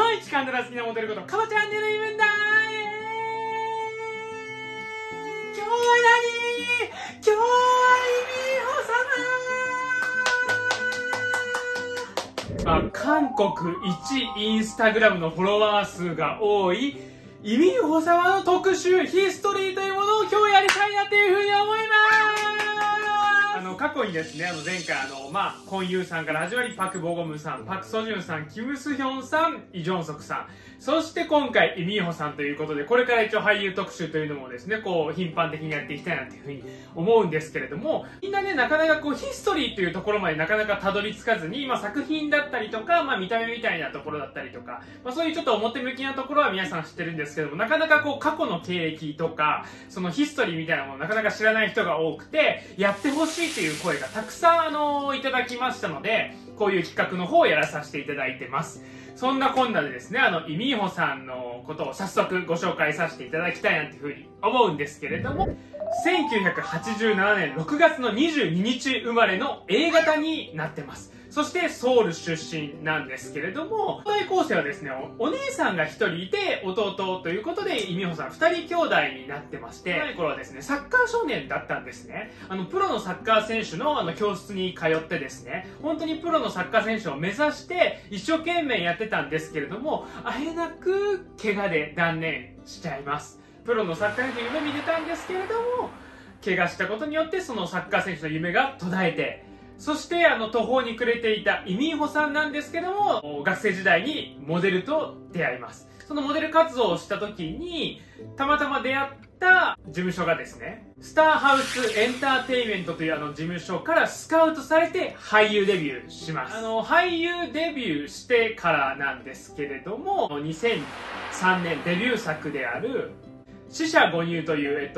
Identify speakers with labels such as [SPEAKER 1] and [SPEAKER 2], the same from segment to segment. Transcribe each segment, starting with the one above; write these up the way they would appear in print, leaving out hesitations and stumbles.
[SPEAKER 1] いちかんだら好きなモデルことかまチャンネルイベントだ今日は何？今日は韓国一インスタグラムのフォロワー数が多いイ・ミンホ様の特集ヒストリーというものを今日やりたいなというふうに思います。過去にですね、前回コンユーさんから始まり、パク・ボゴムさん、パク・ソジュンさん、キム・スヒョンさん、イ・ジョンソクさん、そして今回イ・ミンホさんということで、これから一応俳優特集というのもですね、頻繁的にやっていきたいなというふうに思うんですけれども、みんなね、なかなかヒストリーというところまでなかなかたどり着かずに、作品だったりとか、見た目みたいなところだったりとか、そういうちょっと表向きなところは皆さん知ってるんですけども、なかなか過去の経歴とか、そのヒストリーみたいなものをなかなか知らない人が多くて、やってほしいという声がたくさんいただきましたので、こういう企画の方をやらさせていただいてます。そんなこんなでですね、イ・ミンホさんのことを早速ご紹介させていただきたいなというふうに思うんですけれども、1987年6月の22日生まれの A 型になってます。そしてソウル出身なんですけれども、兄弟構成はですね、お姉さんが1人いて弟ということで、イ・ミンホさん2人兄弟になってまして、幼い頃はですね、サッカー少年だったんですね。プロのサッカー選手の教室に通ってですね、本当にプロのサッカー選手を目指して一生懸命やってたんですけれども、あえなく怪我で断念しちゃいます。プロのサッカー選手の夢見てたんですけれども、怪我したことによってそのサッカー選手の夢が途絶えて、そして途方に暮れていたイ・ミンホさんなんですけども、学生時代にモデルと出会います。そのモデル活動をした時にたまたま出会った事務所がですね、スターハウスエンターテインメントという事務所からスカウトされて俳優デビューします。俳優デビューしてからなんですけれども、2003年デビュー作である死者誤入という、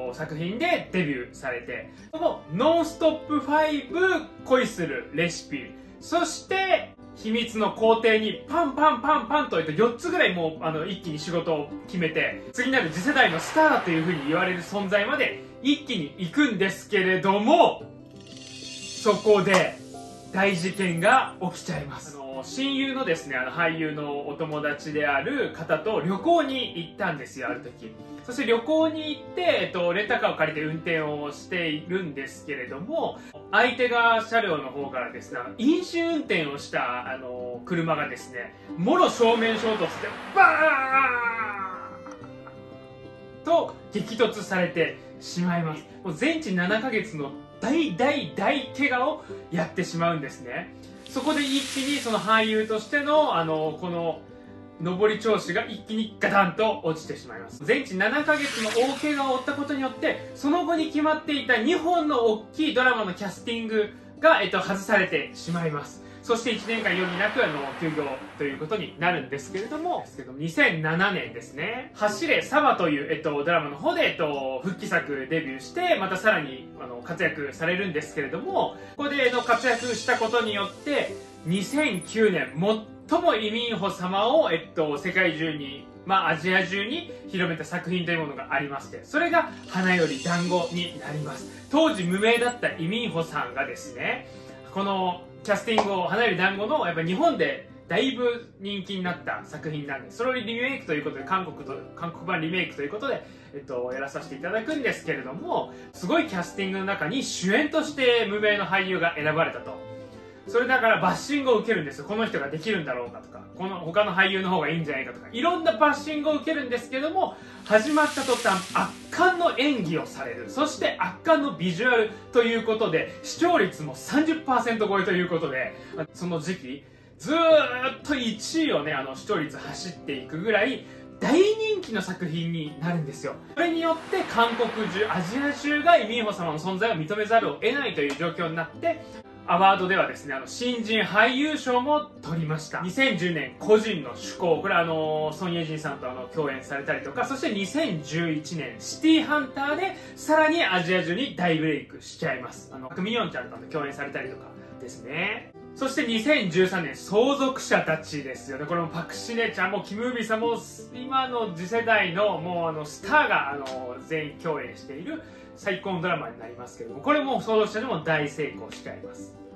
[SPEAKER 1] 作品でデビューされて、このノンストップ5恋するレシピ、そして秘密の皇帝にパンパンパンパンと4つぐらいもう一気に仕事を決めて、次なる次世代のスターというふうに言われる存在まで一気に行くんですけれども、そこで大事件が起きちゃいます。親友のですね、俳優のお友達である方と旅行に行ったんですよ、ある時。そして旅行に行って、レンタカーを借りて運転をしているんですけれども、相手が車両の方からですね、飲酒運転をした車がですね、もろ正面衝突でバーンと激突されてしまいます。もう全治7ヶ月の大怪我をやってしまうんですね。そこで一気にその俳優としてのこの上り調子が一気にガタンと落ちてしまいます。全治7ヶ月の大怪我を負ったことによって、その後に決まっていた2本の大きいドラマのキャスティングが、外されてしまいます。そして1年間余儀なく休業ということになるんですけれども、2007年ですね、走れサバという、ドラマの方で、復帰作デビューして、またさらに活躍されるんですけれども、ここで活躍したことによって、2009年、最もイ・ミンホ様を、世界中に、アジア中に広めた作品というものがありまして、それが花より団子になります。当時無名だったイ・ミンホさんがですね、このキャスティングを花より団子のやっぱ日本でだいぶ人気になった作品なんで、それをリメイクということで韓国版リメイクということで、やらさせていただくんですけれども、すごいキャスティングの中に主演として無名の俳優が選ばれたと。それだからバッシングを受けるんですよ。この人ができるんだろうかとか、この他の俳優の方がいいんじゃないかとか、いろんなバッシングを受けるんですけども、始まった途端圧巻の演技をされる、そして圧巻のビジュアルということで、視聴率も 30% 超えということで、その時期ずーっと1位をね、視聴率走っていくぐらい大人気の作品になるんですよ。それによって韓国中、アジア中がイ・ミンホ様の存在を認めざるを得ないという状況になって、アワードではですね、新人俳優賞も取りました。2010年、個人の趣向。これソン・イェジンさんと共演されたりとか、そして2011年、シティハンターで、さらにアジア中に大ブレイクしちゃいます。クミヨンちゃんと共演されたりとかですね。そして2013年、相続者たちですよね。これもパクシネちゃんもキム・ウビさんも、今の次世代のもうスターが全員共演している最高のドラマになりますけれども、これも相続者でも大成功しちゃいます。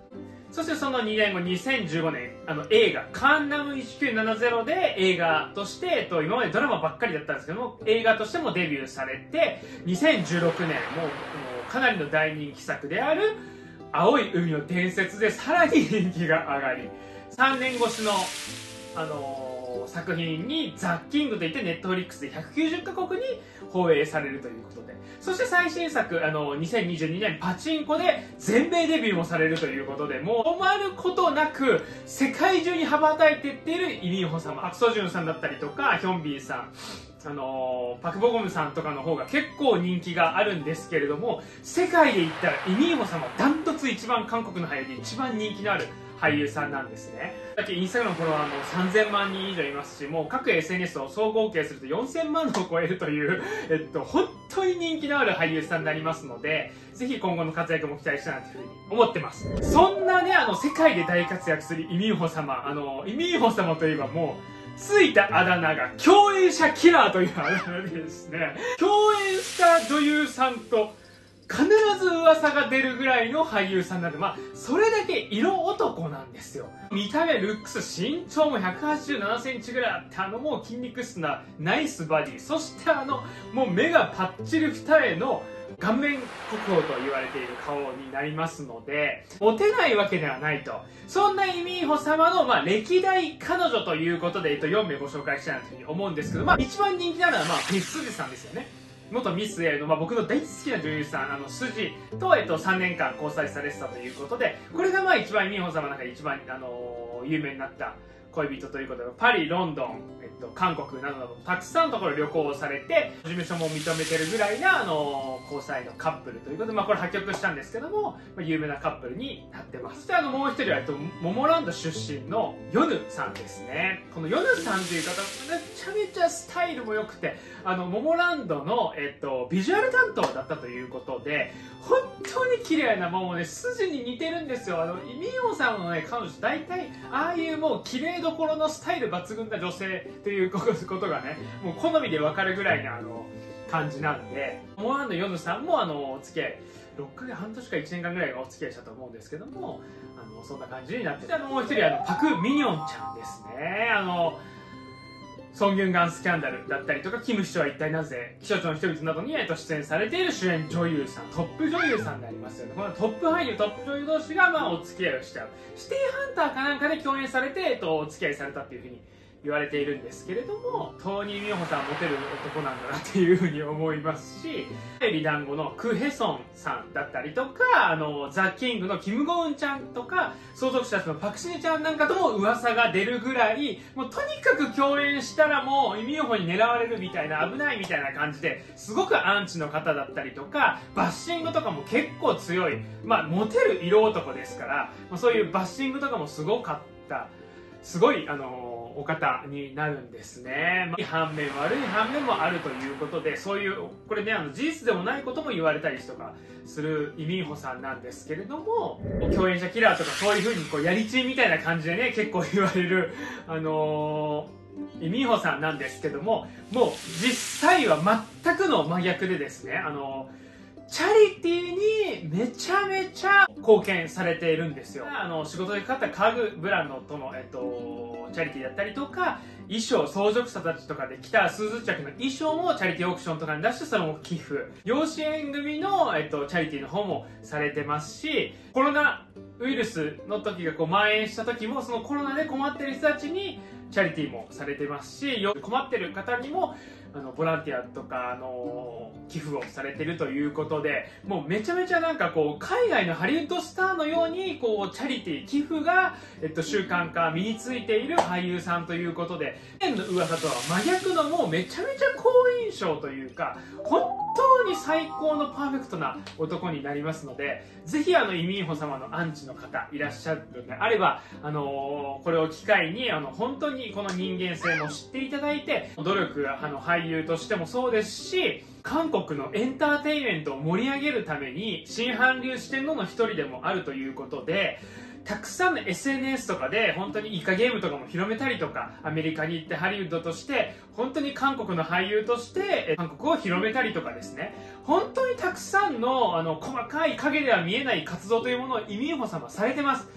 [SPEAKER 1] そしてその2年後、2015年、映画、カンナム1970で映画として、今までドラマばっかりだったんですけども、映画としてもデビューされて、2016年、もうかなりの大人気作である、青い海の伝説でさらに人気が上がり、3年越しの、作品にザ・キングといってネットフリックスで190カ国に放映されるということで、そして最新作2022年パチンコで全米デビューもされるということで、もう止まることなく世界中に羽ばたいていっているイ・ミンホ様、パク・ソジュンさんだったりとかヒョンビンさん、パク・ボゴムさんとかの方が結構人気があるんですけれども、世界で言ったらイ・ミンホ様ダントツ一番韓国の俳優で一番人気のある俳優さんなんですね。だってインスタグラムのフォロワーも3000万人以上いますし、もう各 SNS を総合計すると4000万を超えるという、本当に人気のある俳優さんになりますので、ぜひ今後の活躍も期待したいなというふうに思ってます。そんなね、世界で大活躍するイ・ミンホ様、イ・ミンホ様といえばもう、ついたあだ名が共演者キラーというあだ名でですね、共演した女優さんと必ず噂が出るぐらいの俳優さんなんで、それだけ色男なんですよ。見た目、ルックス、身長も187センチぐらいあって、もう筋肉質なナイスバディ、そしてもう目がパッチリ二重の顔面国宝と言われている顔になりますので、モテないわけではないと。そんなイ・ミンホ様の、歴代彼女ということで、4名ご紹介したいなというふうに思うんですけど、一番人気なのは、ペスジさんですよね。元ミス A の、僕の大好きな女優さん、スジと、3年間交際されてたということで、これが一番イ・ミンホ様の中で一番、有名になった恋人ということで、パリ、ロンドン、韓国などなどたくさんのところ旅行をされて、事務所も認めてるぐらいな交際のカップルということで、これ破局したんですけども、有名なカップルになってます。そしてもう一人はモモランド出身のヨヌさんですね。このヨヌさんという方、めちゃめちゃスタイルも良くて、モモランドのビジュアル担当だったということで、本当に綺麗なももね、筋に似てるんですよ。イ・ミンホさんのね、彼女大体ああいうもう綺麗どころのスタイル抜群な女性ということがね、もう好みで分かるぐらいな感じなんで、モモランドヨヌさんもお付き合い6ヶ月半年か1年間ぐらいお付き合いしたと思うんですけども、そんな感じになってて、もう一人パク・ミニョンちゃんですね。ソン・ギュンガンスキャンダルだったりとか、キム秘書は一体なぜ、気象庁の人々などに出演されている主演女優さん、トップ女優さんになりますよね。このトップ俳優、トップ女優同士がお付き合いをしちゃう。シティハンターかなんかで共演されて、お付き合いされたっていうふうに言われているんですけれども、トーニー・ミョンホさんはモテる男なんだなっていうふうに思いますし、リ団子のク・ヘソンさんだったりとか、ザ・キングのキム・ゴウンちゃんとか、相続者のパク・シネちゃんなんかとも噂が出るぐらい、もうとにかく共演したらもうイ・ミンホに狙われるみたいな、危ないみたいな感じで、すごくアンチの方だったりとか、バッシングとかも結構強い、モテる色男ですから、そういうバッシングとかもすごかった、すごいお方になるんですね。いい反面悪い反面もあるということで、そういうこれね、事実でもないことも言われたりとかするイ・ミンホさんなんですけれども、共演者キラーとかそういう風にやりちんみたいな感じでね、結構言われるイ・ミンホさんなんですけども、もう実際は全くの真逆でですね、チャリティーにめちゃめちゃ貢献されているんですよ。仕事でかかった家具ブランドとの、チャリティーだったりとか、衣装、相続者たちとかで着た数十着の衣装もチャリティーオークションとかに出してそれも寄付。養子縁組の、チャリティーの方もされてますし、コロナウイルスの時が蔓延した時も、そのコロナで困ってる人たちにチャリティーもされてますし、困ってる方にもボランティアとか寄付をされてるということで、もうめちゃめちゃなんか海外のハリウッドスターのようにチャリティー寄付が習慣化身についている俳優さんということで、以前の噂とは真逆のもうめちゃめちゃ好印象というか、本当に最高のパーフェクトな男になりますので、ぜひイ・ミンホ様のアンチの方いらっしゃるのであれば、これを機会に本当にこの人間性も知っていただいて、努力俳優としてもそうですし、韓国のエンターテインメントを盛り上げるために新韓流四天王の一人でもあるということで、たくさんの SNS とかで本当にイカゲームとかも広めたりとか、アメリカに行ってハリウッドとして本当に韓国の俳優として韓国を広めたりとかですね、本当にたくさんの細かい影では見えない活動というものをイ・ミンホ様はされてます。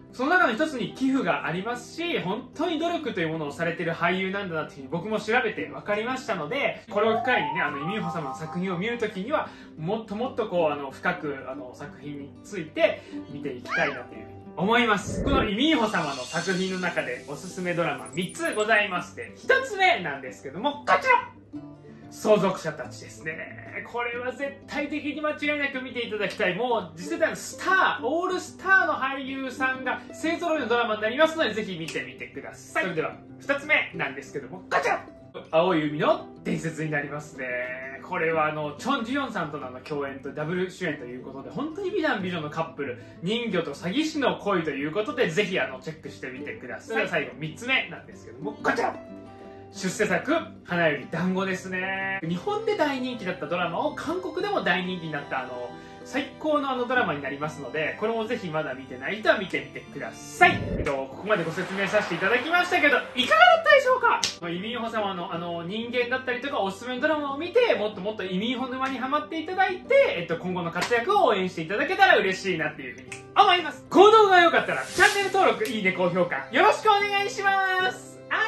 [SPEAKER 1] その中の一つに寄付がありますし、本当に努力というものをされている俳優なんだなっていうふうに僕も調べて分かりましたので、これを機会にね、イ・ミンホ様の作品を見るときには、もっともっとこう、深く、作品について見ていきたいなというふうに思います。このイ・ミンホ様の作品の中でおすすめドラマ3つございまして、1つ目なんですけども、こちら相続者たちですね。これは絶対的に間違いなく見ていただきたい。もう次世代のスター、オールスターの俳優さんが勢ぞろいのドラマになりますので、ぜひ見てみてください。それでは2つ目なんですけども、こちら青い海の伝説になりますね。これはチョン・ジヨンさんとの共演とダブル主演ということで、本当に美男美女のカップル、人魚と詐欺師の恋ということで、ぜひチェックしてみてください。最後3つ目なんですけども、こちら出世作「花より団子」ですね。日本で大人気だったドラマを韓国でも大人気になった最高のドラマになりますので、これもぜひまだ見てない人は見てみてください。ここまでご説明させていただきましたけど、いかがだったでしょうか。イ・ミンホ様の人間だったりとかおすすめのドラマを見て、もっともっとイ・ミンホ沼にハマっていただいて、今後の活躍を応援していただけたら嬉しいなっていうふうに思います。この動画が良かったらチャンネル登録、いいね、高評価よろしくお願いします。